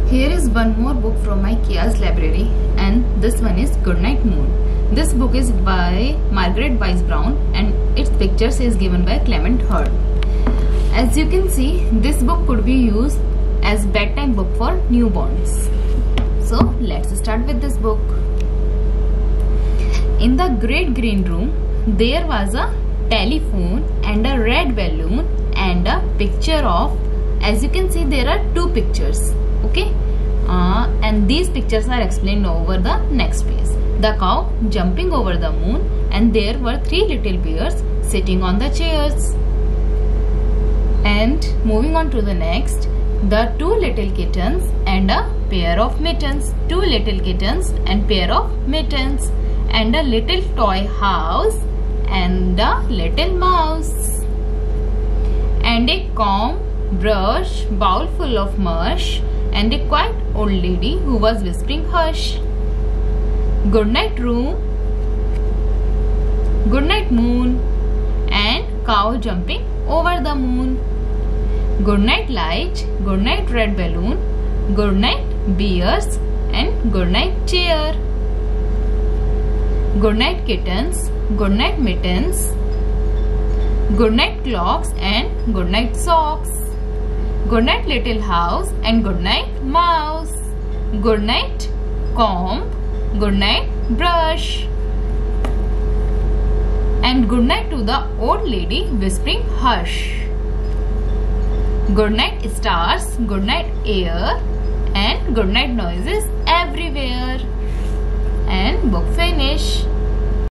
Here is one more book from my Kia's library, and this one is Goodnight Moon. This book is by Margaret Wise Brown and its pictures is given by Clement Hurd. As you can see, this book could be used as bedtime book for newborns. So let's start with this book. In the great green room, there was a telephone and a red balloon and a picture of, as you can see, there are two pictures. Okay, and these pictures are explained over the next page. The cow jumping over the moon, and there were three little bears sitting on the chairs. And moving on to the next, the two little kittens and a pair of mittens. Two little kittens and pair of mittens, and a little toy house and a little mouse, and a comb, brush, bowl full of mush, and a quiet old lady who was whispering hush. Good night room, good night moon, and cow jumping over the moon. Good night light, good night red balloon, good night bears, and good night chair. Good night kittens, good night mittens, good night clocks, and good night socks. Good night little house, and good night mouse. Good night comb, good night brush, and good night to the old lady whispering hush. Good night stars, good night air, and good night noises everywhere. And book finish.